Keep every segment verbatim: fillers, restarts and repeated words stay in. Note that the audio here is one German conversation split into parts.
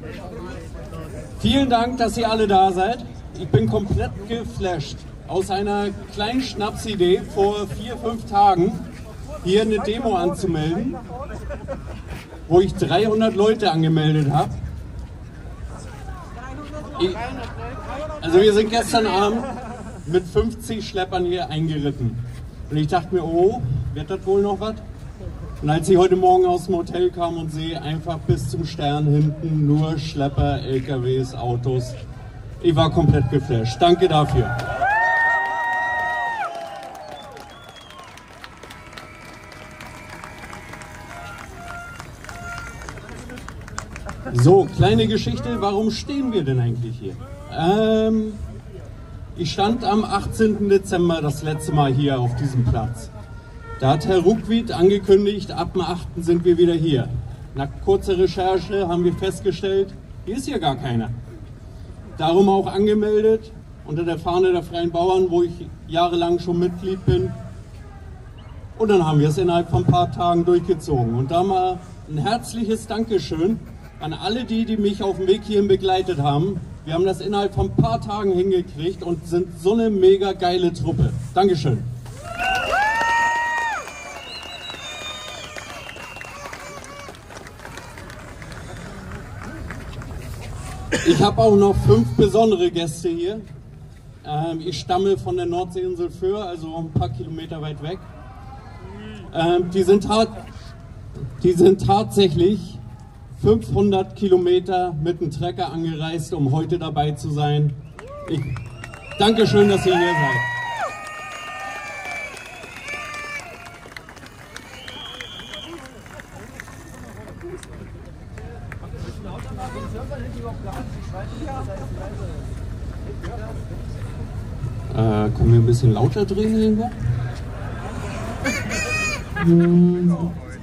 Vielen Dank, dass ihr alle da seid. Ich bin komplett geflasht. Aus einer kleinen Schnapsidee vor vier, fünf Tagen hier eine Demo anzumelden, wo ich dreihundert Leute angemeldet habe. Also wir sind gestern Abend mit fünfzig Schleppern hier eingeritten. Und ich dachte mir, oh, wird das wohl noch was? Und als ich heute Morgen aus dem Hotel kam und sehe, einfach bis zum Stern hinten nur Schlepper, L K Ws, Autos. Ich war komplett geflasht. Danke dafür. So, kleine Geschichte, warum stehen wir denn eigentlich hier? Ähm, ich stand am achtzehnten Dezember das letzte Mal hier auf diesem Platz. Da hat Herr Ruckwied angekündigt, ab dem achten sind wir wieder hier. Nach kurzer Recherche haben wir festgestellt, hier ist hier gar keiner. Darum auch angemeldet, unter der Fahne der Freien Bauern, wo ich jahrelang schon Mitglied bin. Und dann haben wir es innerhalb von ein paar Tagen durchgezogen. Und da mal ein herzliches Dankeschön an alle die, die mich auf dem Weg hierhin begleitet haben. Wir haben das innerhalb von ein paar Tagen hingekriegt und sind so eine mega geile Truppe. Dankeschön. Ich habe auch noch fünf besondere Gäste hier. Ähm, ich stamme von der Nordseeinsel Föhr, also ein paar Kilometer weit weg. Ähm, die, sind die sind tatsächlich fünfhundert Kilometer mit dem Trecker angereist, um heute dabei zu sein. Ich danke schön, dass ihr hier seid. Äh, können wir ein bisschen lauter drehen irgendwo? Hm.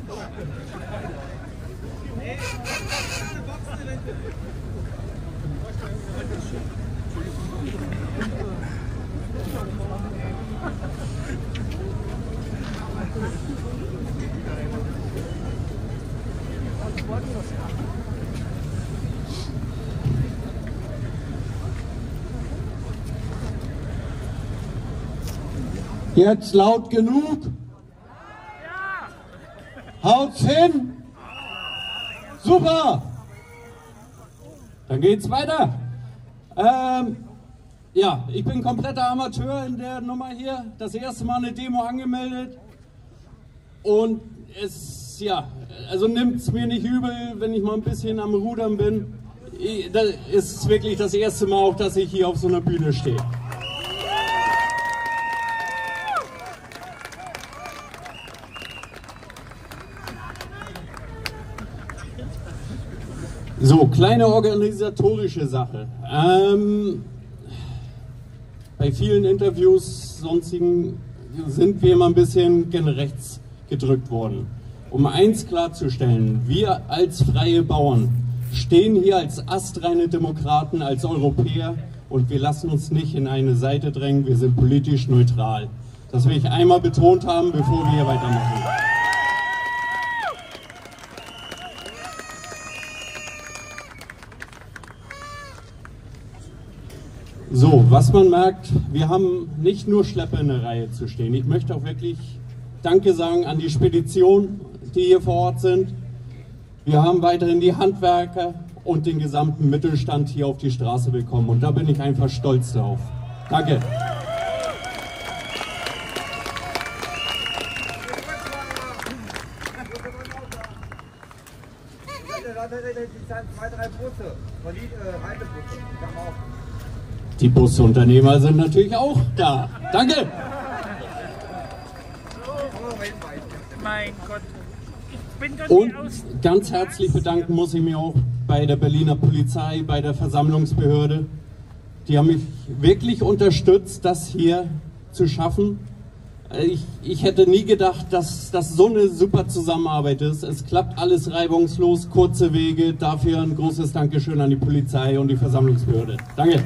Jetzt laut genug? Haut's hin? Super! Dann geht's weiter. Ähm, ja, ich bin kompletter Amateur in der Nummer hier. Das erste Mal eine Demo angemeldet. Und es, ja, also nimmt's mir nicht übel, wenn ich mal ein bisschen am Rudern bin. Das ist wirklich das erste Mal auch, dass ich hier auf so einer Bühne stehe. So, kleine organisatorische Sache. Ähm, bei vielen Interviews sonstigen sind wir immer ein bisschen gen rechts gedrückt worden. Um eins klarzustellen, wir als freie Bauern stehen hier als astreine Demokraten, als Europäer und wir lassen uns nicht in eine Seite drängen, wir sind politisch neutral. Das will ich einmal betont haben, bevor wir hier weitermachen. So, was man merkt, wir haben nicht nur Schlepper in der Reihe zu stehen. Ich möchte auch wirklich Danke sagen an die Spedition, die hier vor Ort sind. Wir haben weiterhin die Handwerker und den gesamten Mittelstand hier auf die Straße bekommen. Und da bin ich einfach stolz drauf. Danke. Die Busunternehmer sind natürlich auch da. Danke. Mein Gott. Ich bin Und ganz herzlich bedanken muss ich mich auch bei der Berliner Polizei, bei der Versammlungsbehörde. Die haben mich wirklich unterstützt, das hier zu schaffen. Ich, ich hätte nie gedacht, dass das so eine super Zusammenarbeit ist. Es klappt alles reibungslos, kurze Wege. Dafür ein großes Dankeschön an die Polizei und die Versammlungsbehörde. Danke.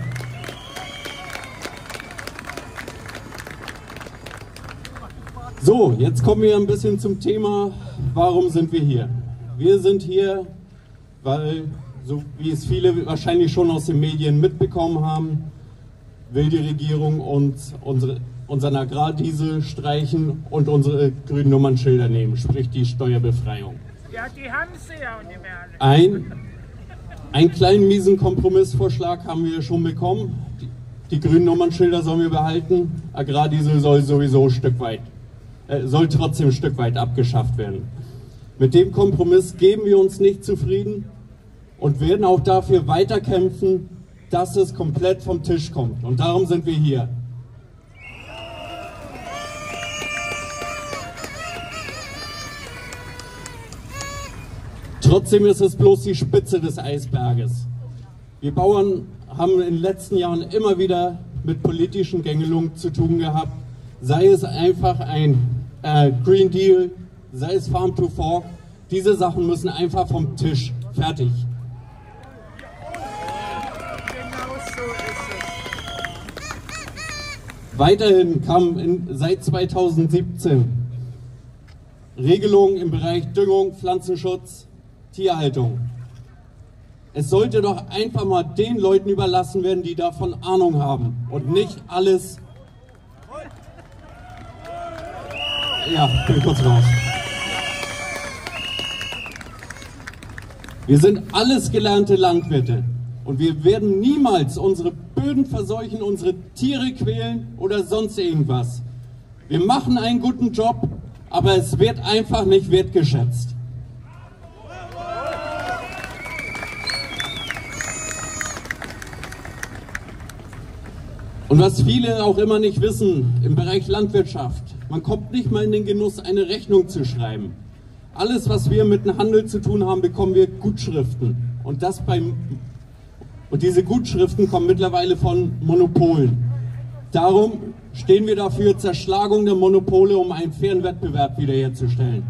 So, jetzt kommen wir ein bisschen zum Thema, warum sind wir hier? Wir sind hier, weil so wie es viele wahrscheinlich schon aus den Medien mitbekommen haben, will die Regierung uns unsere, unseren Agrardiesel streichen und unsere grünen Nummernschilder nehmen, sprich die Steuerbefreiung. Ja, die haben sie ja auch nicht mehr alle. Ein, einen kleinen miesen Kompromissvorschlag haben wir schon bekommen. Die, die grünen Nummernschilder sollen wir behalten. Agrardiesel soll sowieso ein Stück weit, äh, soll trotzdem ein Stück weit abgeschafft werden. Mit dem Kompromiss geben wir uns nicht zufrieden und werden auch dafür weiterkämpfen, dass es komplett vom Tisch kommt. Und darum sind wir hier. Trotzdem ist es bloß die Spitze des Eisberges. Wir Bauern haben in den letzten Jahren immer wieder mit politischen Gängelungen zu tun gehabt. Sei es einfach ein äh, Green Deal, sei es Farm to Fork. Diese Sachen müssen einfach vom Tisch. Fertig. Genau so ist es. Weiterhin kamen in, seit zweitausendsiebzehn Regelungen im Bereich Düngung, Pflanzenschutz, Tierhaltung. Es sollte doch einfach mal den Leuten überlassen werden, die davon Ahnung haben und nicht alles... Ja, bin kurz raus. Wir sind alles gelernte Landwirte und wir werden niemals unsere Böden verseuchen, unsere Tiere quälen oder sonst irgendwas. Wir machen einen guten Job, aber es wird einfach nicht wertgeschätzt. Und was viele auch immer nicht wissen im Bereich Landwirtschaft, man kommt nicht mal in den Genuss, eine Rechnung zu schreiben. Alles, was wir mit dem Handel zu tun haben, bekommen wir Gutschriften. Und, das beim, und diese Gutschriften kommen mittlerweile von Monopolen. Darum stehen wir dafür, Zerschlagung der Monopole, um einen fairen Wettbewerb wiederherzustellen.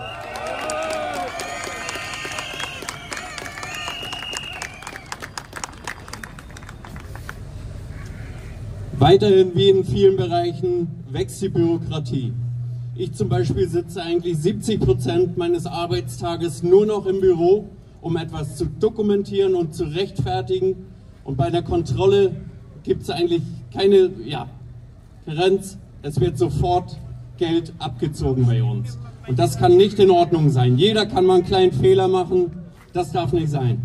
Weiterhin, wie in vielen Bereichen, wächst die Bürokratie. Ich zum Beispiel sitze eigentlich siebzig Prozent meines Arbeitstages nur noch im Büro, um etwas zu dokumentieren und zu rechtfertigen. Und bei der Kontrolle gibt es eigentlich keine ja, Grenze. Es wird sofort Geld abgezogen bei uns. Und das kann nicht in Ordnung sein. Jeder kann mal einen kleinen Fehler machen. Das darf nicht sein.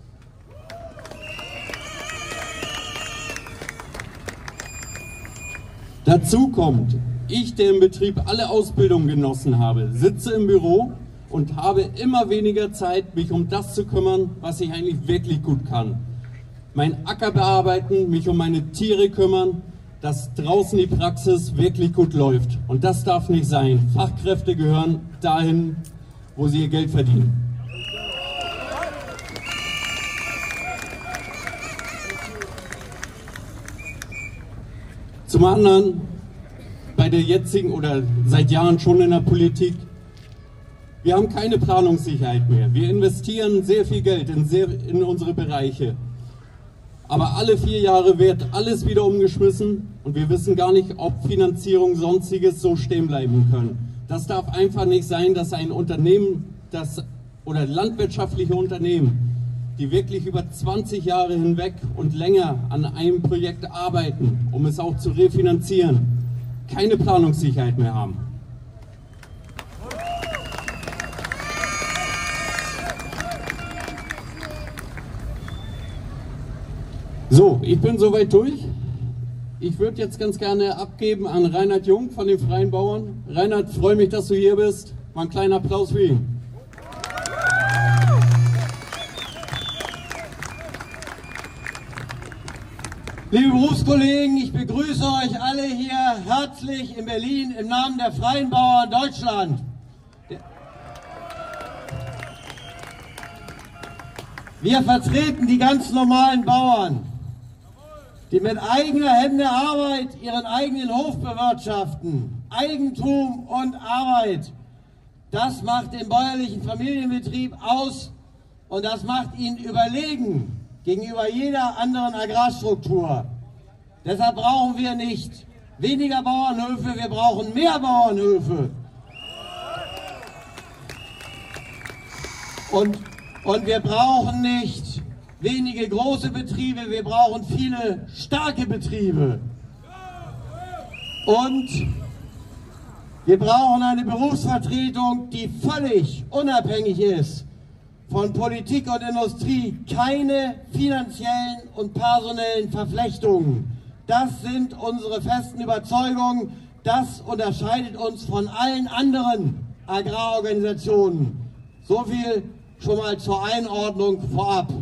Dazu kommt, ich, der im Betrieb alle Ausbildungen genossen habe, sitze im Büro und habe immer weniger Zeit, mich um das zu kümmern, was ich eigentlich wirklich gut kann. Mein Acker bearbeiten, mich um meine Tiere kümmern, dass draußen die Praxis wirklich gut läuft. Und das darf nicht sein. Fachkräfte gehören dahin, wo sie ihr Geld verdienen. Zum anderen, bei der jetzigen oder seit Jahren schon in der Politik, wir haben keine Planungssicherheit mehr. Wir investieren sehr viel Geld in, sehr, in unsere Bereiche. Aber alle vier Jahre wird alles wieder umgeschmissen und wir wissen gar nicht, ob Finanzierung sonstiges so stehen bleiben können. Das darf einfach nicht sein, dass ein Unternehmen das, oder landwirtschaftliche Unternehmen, die wirklich über zwanzig Jahre hinweg und länger an einem Projekt arbeiten, um es auch zu refinanzieren, keine Planungssicherheit mehr haben. So, ich bin soweit durch. Ich würde jetzt ganz gerne abgeben an Reinhard Jung von den Freien Bauern. Reinhard, freue mich, dass du hier bist. Mal einen kleinen Applaus für ihn. Liebe Berufskollegen, ich begrüße euch alle hier herzlich in Berlin im Namen der Freien Bauern Deutschland. Wir vertreten die ganz normalen Bauern, die mit eigener Hände Arbeit ihren eigenen Hof bewirtschaften. Eigentum und Arbeit, das macht den bäuerlichen Familienbetrieb aus und das macht ihn überlegen gegenüber jeder anderen Agrarstruktur. Deshalb brauchen wir nicht weniger Bauernhöfe, wir brauchen mehr Bauernhöfe. Und, und wir brauchen nicht wenige große Betriebe, wir brauchen viele starke Betriebe. Und wir brauchen eine Berufsvertretung, die völlig unabhängig ist von Politik und Industrie, keine finanziellen und personellen Verflechtungen. Das sind unsere festen Überzeugungen, das unterscheidet uns von allen anderen Agrarorganisationen. So viel schon mal zur Einordnung vorab.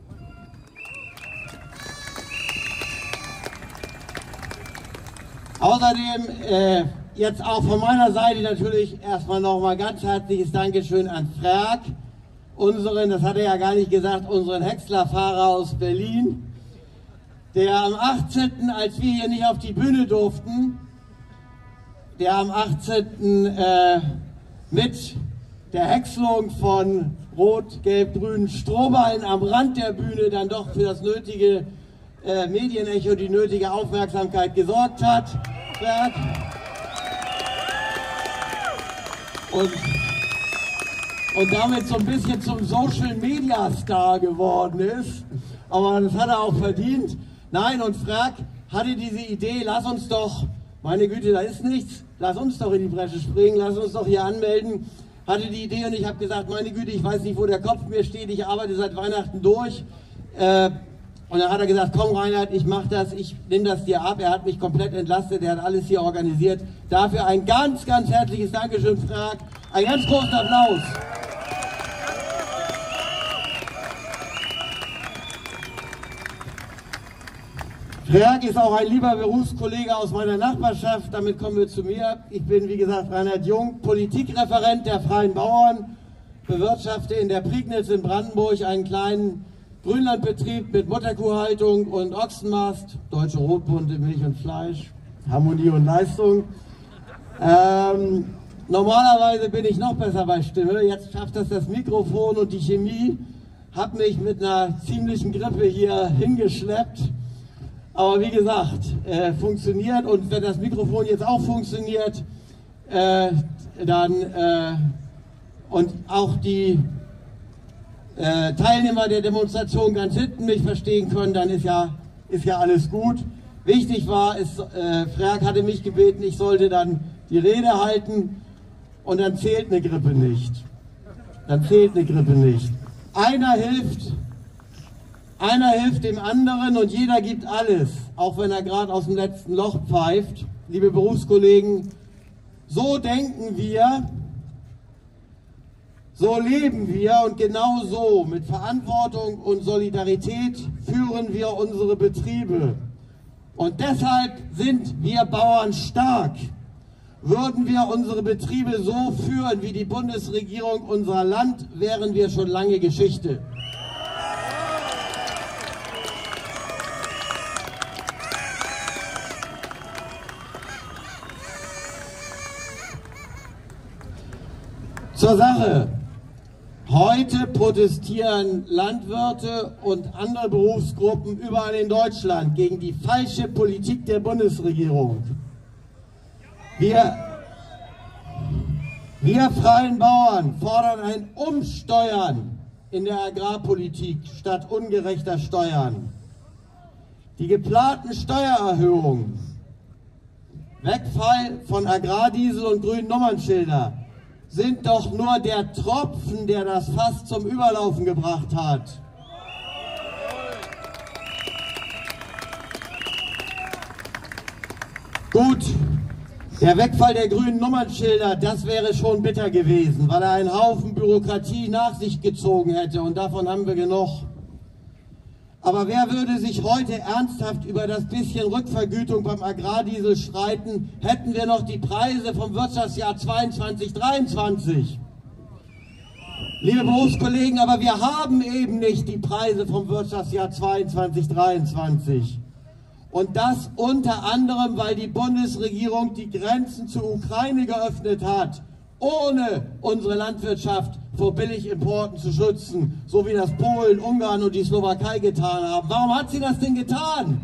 Außerdem äh, jetzt auch von meiner Seite natürlich erstmal nochmal ganz herzliches Dankeschön an Frerk, unseren, das hat er ja gar nicht gesagt, unseren Häckslerfahrer aus Berlin, der am achtzehnten, als wir hier nicht auf die Bühne durften, der am achtzehnten Äh, mit der Häckselung von rot-gelb-grünen Strohballen am Rand der Bühne dann doch für das nötige äh, Medienecho, die nötige Aufmerksamkeit gesorgt hat. Frerk. Und, und damit so ein bisschen zum Social Media Star geworden ist. Aber das hat er auch verdient. Nein, und Frerk hatte diese Idee, lass uns doch, meine Güte, da ist nichts, lass uns doch in die Bresche springen, lass uns doch hier anmelden. Hatte die Idee und ich habe gesagt, meine Güte, ich weiß nicht, wo der Kopf mir steht, ich arbeite seit Weihnachten durch. Äh, und dann hat er gesagt, komm Reinhard, ich mache das, ich nehme das dir ab. Er hat mich komplett entlastet, er hat alles hier organisiert. Dafür ein ganz, ganz herzliches Dankeschön, Frerk. Einen ganz großen Applaus. Frerk ist auch ein lieber Berufskollege aus meiner Nachbarschaft, damit kommen wir zu mir. Ich bin, wie gesagt, Reinhard Jung, Politikreferent der Freien Bauern, bewirtschafte in der Prignitz in Brandenburg einen kleinen Grünlandbetrieb mit Mutterkuhhaltung und Ochsenmast, Deutsche Rotbunte, Milch und Fleisch, Harmonie und Leistung. Ähm, normalerweise bin ich noch besser bei Stimme, jetzt schafft das das Mikrofon und die Chemie, hat mich mit einer ziemlichen Grippe hier hingeschleppt. Aber wie gesagt, äh, funktioniert, und wenn das Mikrofon jetzt auch funktioniert, äh, dann äh, und auch die äh, Teilnehmer der Demonstration ganz hinten mich verstehen können, dann ist ja, ist ja alles gut. Wichtig war, ist, äh, Frerk hatte mich gebeten, ich sollte dann die Rede halten, und dann zählt eine Grippe nicht. Dann zählt eine Grippe nicht. Einer hilft. Einer hilft dem anderen und jeder gibt alles, auch wenn er gerade aus dem letzten Loch pfeift. Liebe Berufskollegen, so denken wir, so leben wir, und genau so, mit Verantwortung und Solidarität, führen wir unsere Betriebe. Und deshalb sind wir Bauern stark. Würden wir unsere Betriebe so führen wie die Bundesregierung unser Land, wären wir schon lange Geschichte. Zur Sache. Heute protestieren Landwirte und andere Berufsgruppen überall in Deutschland gegen die falsche Politik der Bundesregierung. Wir, wir Freien Bauern fordern ein Umsteuern in der Agrarpolitik statt ungerechter Steuern. Die geplanten Steuererhöhungen, Wegfall von Agrardiesel und grünen Nummernschilder, sind doch nur der Tropfen, der das Fass zum Überlaufen gebracht hat. Gut, der Wegfall der grünen Nummernschilder, das wäre schon bitter gewesen, weil er einen Haufen Bürokratie nach sich gezogen hätte, und davon haben wir genug. Aber wer würde sich heute ernsthaft über das bisschen Rückvergütung beim Agrardiesel streiten, hätten wir noch die Preise vom Wirtschaftsjahr zweiundzwanzig dreiundzwanzig. Liebe Berufskollegen, aber wir haben eben nicht die Preise vom Wirtschaftsjahr zweiundzwanzig dreiundzwanzig. Und das unter anderem, weil die Bundesregierung die Grenzen zur Ukraine geöffnet hat, ohne unsere Landwirtschaft vor Billigimporten zu schützen, so wie das Polen, Ungarn und die Slowakei getan haben. Warum hat sie das denn getan?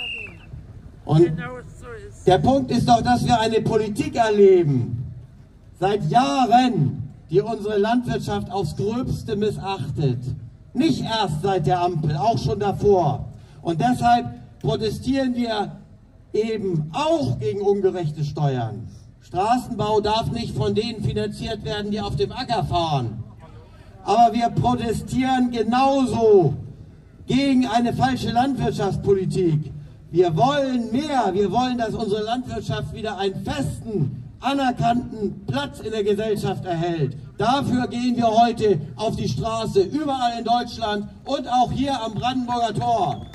Und der Punkt ist doch, dass wir eine Politik erleben, seit Jahren, die unsere Landwirtschaft aufs Gröbste missachtet. Nicht erst seit der Ampel, auch schon davor. Und deshalb protestieren wir eben auch gegen ungerechte Steuern. Straßenbau darf nicht von denen finanziert werden, die auf dem Acker fahren. Aber wir protestieren genauso gegen eine falsche Landwirtschaftspolitik. Wir wollen mehr, wir wollen, dass unsere Landwirtschaft wieder einen festen, anerkannten Platz in der Gesellschaft erhält. Dafür gehen wir heute auf die Straße, überall in Deutschland und auch hier am Brandenburger Tor.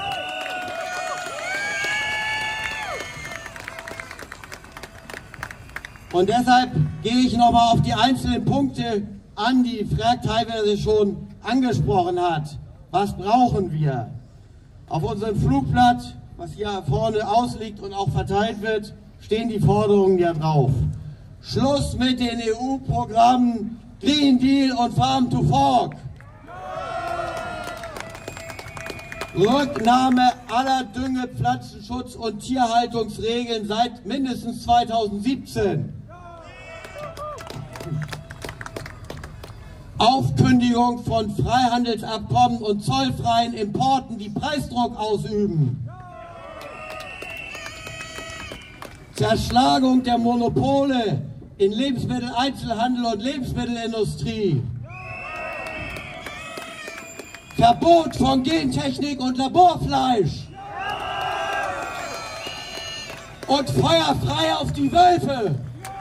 Und deshalb gehe ich nochmal auf die einzelnen Punkte an, die Frerk teilweise schon angesprochen hat. Was brauchen wir? Auf unserem Flugblatt, was hier vorne ausliegt und auch verteilt wird, stehen die Forderungen ja drauf. Schluss mit den E U-Programmen Green Deal und Farm to Fork. Rücknahme aller Dünge-, Pflanzenschutz- und Tierhaltungsregeln seit mindestens zweitausendsiebzehn. Aufkündigung von Freihandelsabkommen und zollfreien Importen, die Preisdruck ausüben. Zerschlagung der Monopole in Lebensmitteleinzelhandel und Lebensmittelindustrie. Verbot von Gentechnik und Laborfleisch. Und Feuer frei auf die Wölfe.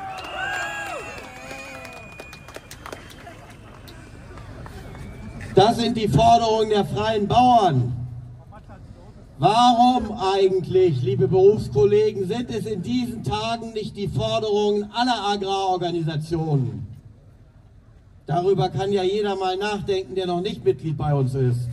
Das sind die Forderungen der freien Bauern. Warum eigentlich, liebe Berufskollegen, sind es in diesen Tagen nicht die Forderungen aller Agrarorganisationen? Darüber kann ja jeder mal nachdenken, der noch nicht Mitglied bei uns ist.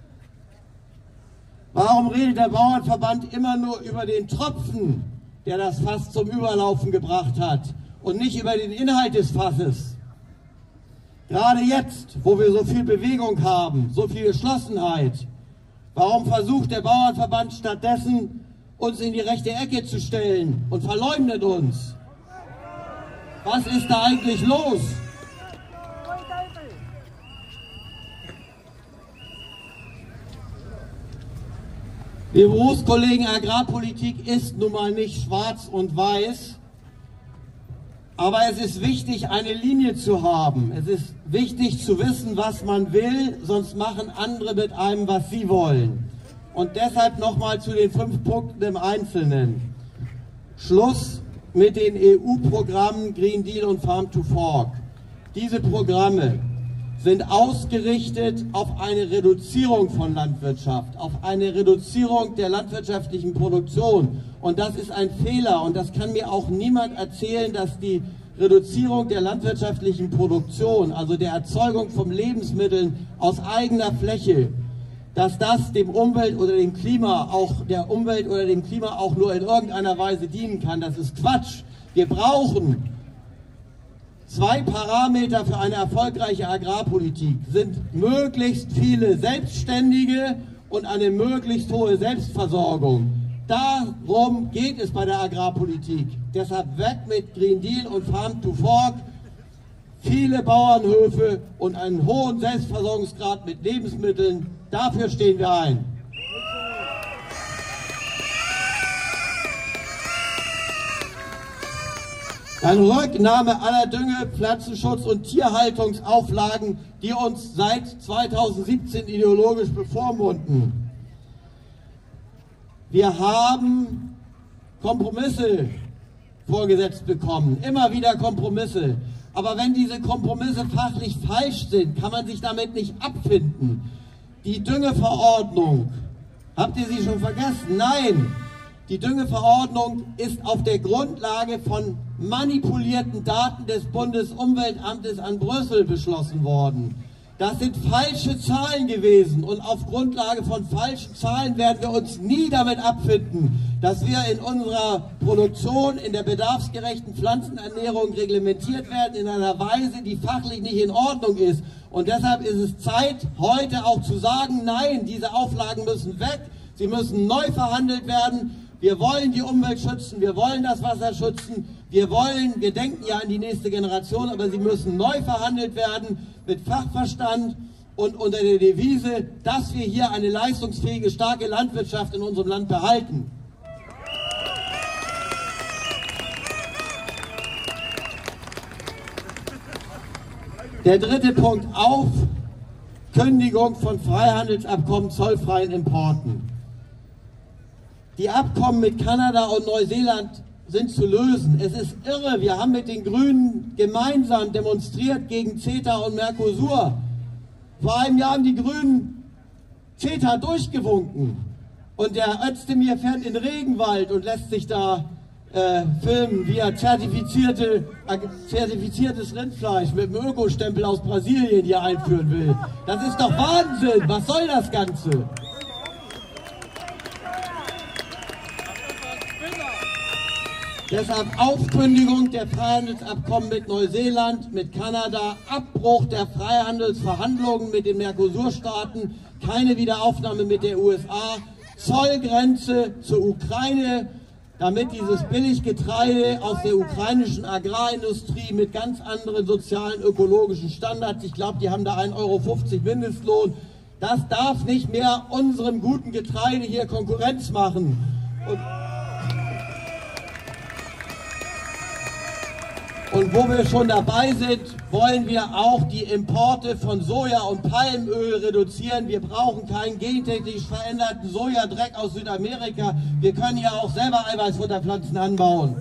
Warum redet der Bauernverband immer nur über den Tropfen, der das Fass zum Überlaufen gebracht hat, und nicht über den Inhalt des Fasses? Gerade jetzt, wo wir so viel Bewegung haben, so viel Geschlossenheit, warum versucht der Bauernverband stattdessen, uns in die rechte Ecke zu stellen und verleumdet uns? Was ist da eigentlich los? Liebe Berufskollegen, Agrarpolitik ist nun mal nicht schwarz und weiß. Aber es ist wichtig, eine Linie zu haben. Es ist wichtig zu wissen, was man will, sonst machen andere mit einem, was sie wollen. Und deshalb nochmal zu den fünf Punkten im Einzelnen. Schluss mit den E U-Programmen Green Deal und Farm to Fork. Diese Programme sind ausgerichtet auf eine Reduzierung von Landwirtschaft, auf eine Reduzierung der landwirtschaftlichen Produktion. Und das ist ein Fehler, und das kann mir auch niemand erzählen, dass die Reduzierung der landwirtschaftlichen Produktion, also der Erzeugung von Lebensmitteln aus eigener Fläche, dass das dem Umwelt oder dem Klima auch der Umwelt oder dem Klima auch nur in irgendeiner Weise dienen kann. Das ist Quatsch. Wir brauchen zwei Parameter für eine erfolgreiche Agrarpolitik, sind möglichst viele Selbstständige und eine möglichst hohe Selbstversorgung. Darum geht es bei der Agrarpolitik. Deshalb weg mit Green Deal und Farm to Fork. Viele Bauernhöfe und einen hohen Selbstversorgungsgrad mit Lebensmitteln, dafür stehen wir ein. Dann Rücknahme aller Dünge-, Pflanzenschutz- und Tierhaltungsauflagen, die uns seit zweitausendsiebzehn ideologisch bevormunden. Wir haben Kompromisse vorgesetzt bekommen, immer wieder Kompromisse. Aber wenn diese Kompromisse fachlich falsch sind, kann man sich damit nicht abfinden. Die Düngeverordnung, habt ihr sie schon vergessen? Nein, die Düngeverordnung ist auf der Grundlage von manipulierten Daten des Bundesumweltamtes an Brüssel beschlossen worden. Das sind falsche Zahlen gewesen, und auf Grundlage von falschen Zahlen werden wir uns nie damit abfinden, dass wir in unserer Produktion, in der bedarfsgerechten Pflanzenernährung reglementiert werden in einer Weise, die fachlich nicht in Ordnung ist. Und deshalb ist es Zeit, heute auch zu sagen, nein, diese Auflagen müssen weg, sie müssen neu verhandelt werden. Wir wollen die Umwelt schützen, wir wollen das Wasser schützen, wir wollen, wir denken ja an die nächste Generation, aber sie müssen neu verhandelt werden mit Fachverstand und unter der Devise, dass wir hier eine leistungsfähige, starke Landwirtschaft in unserem Land behalten. Der dritte Punkt: Aufkündigung von Freihandelsabkommen, zollfreien Importen. Die Abkommen mit Kanada und Neuseeland sind zu lösen. Es ist irre, wir haben mit den Grünen gemeinsam demonstriert gegen CETA und Mercosur. Vor einem Jahr haben die Grünen CETA durchgewunken. Und der Özdemir fährt in den Regenwald und lässt sich da äh, filmen, wie er zertifizierte, äh, zertifiziertes Rindfleisch mit dem Ökostempel aus Brasilien hier einführen will. Das ist doch Wahnsinn! Was soll das Ganze? Deshalb Aufkündigung der Freihandelsabkommen mit Neuseeland, mit Kanada, Abbruch der Freihandelsverhandlungen mit den Mercosur-Staaten, keine Wiederaufnahme mit der U S A, Zollgrenze zur Ukraine, damit dieses Billiggetreide aus der ukrainischen Agrarindustrie mit ganz anderen sozialen, ökologischen Standards, ich glaube, die haben da ein Euro fünfzig Mindestlohn, das darf nicht mehr unserem guten Getreide hier Konkurrenz machen. Und Und wo wir schon dabei sind, wollen wir auch die Importe von Soja und Palmöl reduzieren. Wir brauchen keinen gentechnisch veränderten Sojadreck aus Südamerika. Wir können ja auch selber Eiweißfutterpflanzen anbauen.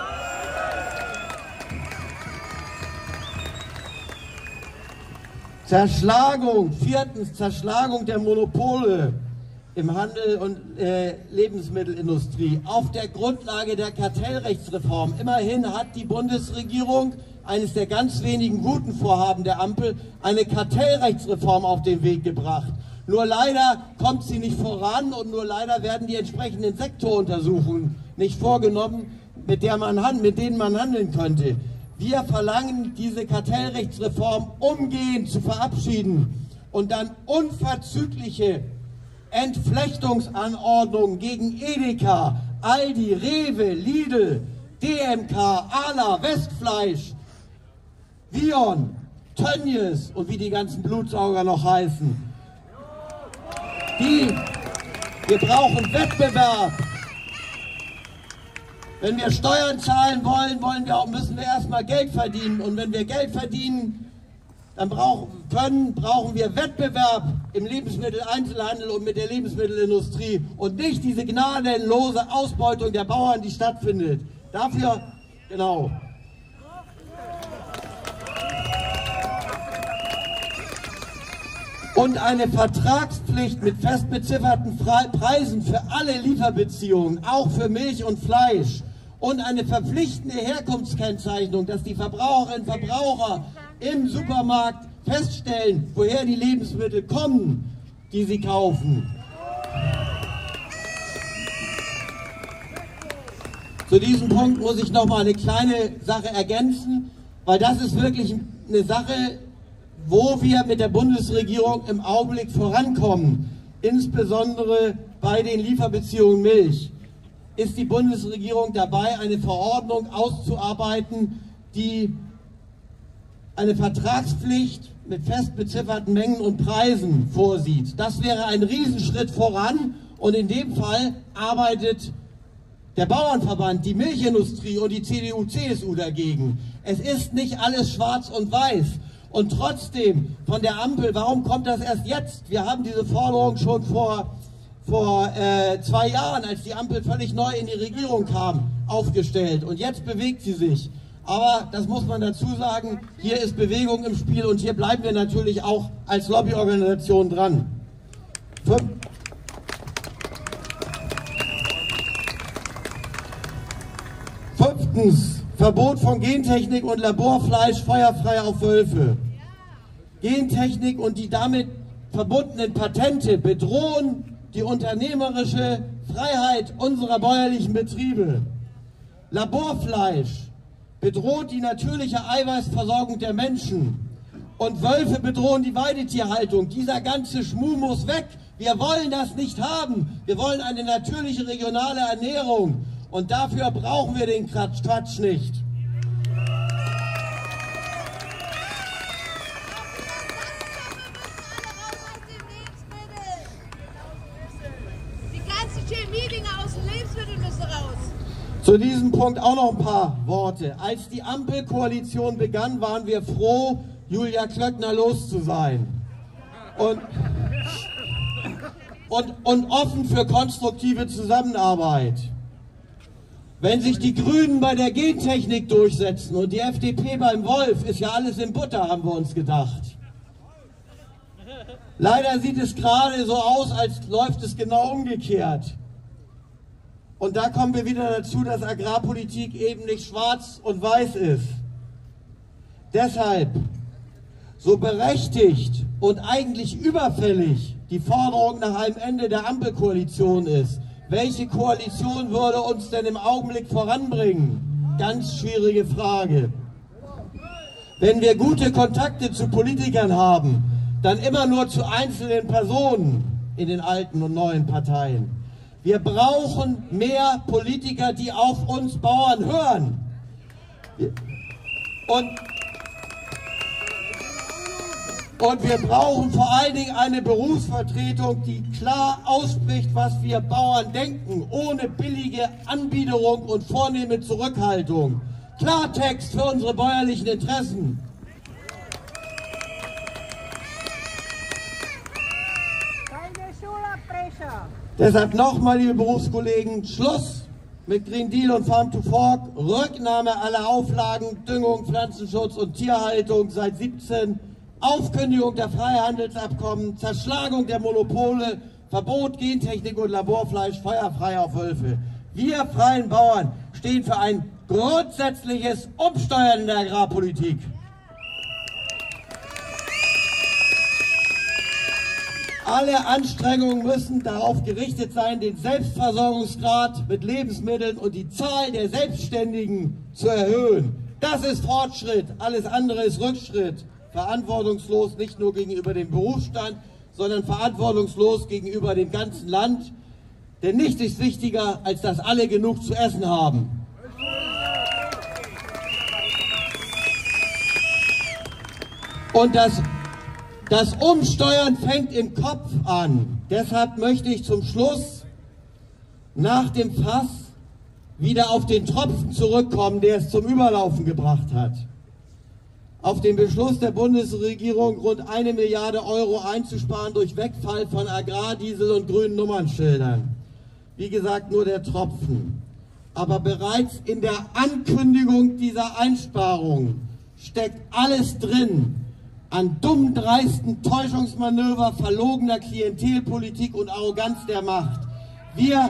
Zerschlagung, viertens, Zerschlagung der Monopole im Handel und äh, Lebensmittelindustrie auf der Grundlage der Kartellrechtsreform. Immerhin hat die Bundesregierung, eines der ganz wenigen guten Vorhaben der Ampel, eine Kartellrechtsreform auf den Weg gebracht. Nur leider kommt sie nicht voran und nur leider werden die entsprechenden Sektoruntersuchungen nicht vorgenommen, mit, der man, mit denen man handeln könnte. Wir verlangen, diese Kartellrechtsreform umgehend zu verabschieden und dann unverzügliche Entflechtungsanordnungen gegen Edeka, Aldi, Rewe, Lidl, D M K, Arla, Westfleisch, Vion, Tönnies und wie die ganzen Blutsauger noch heißen. Die, wir brauchen Wettbewerb. Wenn wir Steuern zahlen wollen, wollen wir auch, müssen wir erstmal Geld verdienen. Und wenn wir Geld verdienen dann brauchen, können, brauchen wir Wettbewerb im Lebensmitteleinzelhandel und mit der Lebensmittelindustrie und nicht diese gnadenlose Ausbeutung der Bauern, die stattfindet. Dafür, genau. Und eine Vertragspflicht mit fest bezifferten Preisen für alle Lieferbeziehungen, auch für Milch und Fleisch. Und eine verpflichtende Herkunftskennzeichnung, dass die Verbraucherinnen und Verbraucher im Supermarkt feststellen, woher die Lebensmittel kommen, die sie kaufen. Zu diesem Punkt muss ich noch mal eine kleine Sache ergänzen, weil das ist wirklich eine Sache, wo wir mit der Bundesregierung im Augenblick vorankommen, insbesondere bei den Lieferbeziehungen Milch. Ist die Bundesregierung dabei, eine Verordnung auszuarbeiten, die eine Vertragspflicht mit fest bezifferten Mengen und Preisen vorsieht. Das wäre ein Riesenschritt voran und in dem Fall arbeitet der Bauernverband, die Milchindustrie und die C D U C S U dagegen. Es ist nicht alles schwarz und weiß. Und trotzdem von der Ampel, warum kommt das erst jetzt? Wir haben diese Forderung schon vor, vor äh, zwei Jahren, als die Ampel völlig neu in die Regierung kam, aufgestellt. Und jetzt bewegt sie sich. Aber das muss man dazu sagen, hier ist Bewegung im Spiel und hier bleiben wir natürlich auch als Lobbyorganisation dran. Fünf Fünftens, Verbot von Gentechnik und Laborfleisch feuerfrei auf Wölfe. Gentechnik und die damit verbundenen Patente bedrohen die unternehmerische Freiheit unserer bäuerlichen Betriebe. Laborfleisch bedroht die natürliche Eiweißversorgung der Menschen und Wölfe bedrohen die Weidetierhaltung. Dieser ganze Schmuh muss weg. Wir wollen das nicht haben. Wir wollen eine natürliche regionale Ernährung und dafür brauchen wir den Quatsch, Quatsch nicht. Zu diesem Punkt auch noch ein paar Worte. Als die Ampelkoalition begann, waren wir froh, Julia Klöckner los zu sein. Und, und, und offen für konstruktive Zusammenarbeit. Wenn sich die Grünen bei der Gentechnik durchsetzen und die F D P beim Wolf, ist ja alles in Butter, haben wir uns gedacht. Leider sieht es gerade so aus, als läuft es genau umgekehrt. Und da kommen wir wieder dazu, dass Agrarpolitik eben nicht schwarz und weiß ist. Deshalb, so berechtigt und eigentlich überfällig die Forderung nach einem Ende der Ampelkoalition ist, welche Koalition würde uns denn im Augenblick voranbringen? Ganz schwierige Frage. Wenn wir gute Kontakte zu Politikern haben, dann immer nur zu einzelnen Personen in den alten und neuen Parteien. Wir brauchen mehr Politiker, die auf uns Bauern hören. Und, und wir brauchen vor allen Dingen eine Berufsvertretung, die klar ausspricht, was wir Bauern denken, ohne billige Anbiederung und vornehme Zurückhaltung. Klartext für unsere bäuerlichen Interessen. Deshalb nochmal, liebe Berufskollegen, Schluss mit Green Deal und Farm to Fork, Rücknahme aller Auflagen, Düngung, Pflanzenschutz und Tierhaltung seit siebzehn, Aufkündigung der Freihandelsabkommen, Zerschlagung der Monopole, Verbot Gentechnik und Laborfleisch, feuerfrei auf Wölfe. Wir freien Bauern stehen für ein grundsätzliches Umsteuern in der Agrarpolitik. Alle Anstrengungen müssen darauf gerichtet sein, den Selbstversorgungsgrad mit Lebensmitteln und die Zahl der Selbstständigen zu erhöhen. Das ist Fortschritt, alles andere ist Rückschritt. Verantwortungslos nicht nur gegenüber dem Berufsstand, sondern verantwortungslos gegenüber dem ganzen Land. Denn nichts ist wichtiger, als dass alle genug zu essen haben. Und das Das Umsteuern fängt im Kopf an. Deshalb möchte ich zum Schluss nach dem Fass wieder auf den Tropfen zurückkommen, der es zum Überlaufen gebracht hat. Auf den Beschluss der Bundesregierung, rund eine Milliarde Euro einzusparen durch Wegfall von Agrardiesel und grünen Nummernschildern. Wie gesagt, nur der Tropfen. Aber bereits in der Ankündigung dieser Einsparung steckt alles drin, an dummen, dreisten Täuschungsmanöver, verlogener Klientelpolitik und Arroganz der Macht. Wir,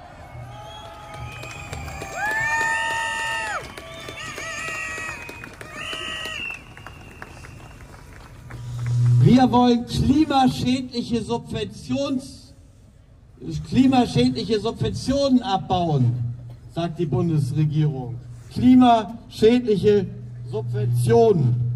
wir wollen klimaschädliche Subventions, klimaschädliche Subventionen abbauen, sagt die Bundesregierung. Klimaschädliche Subventionen.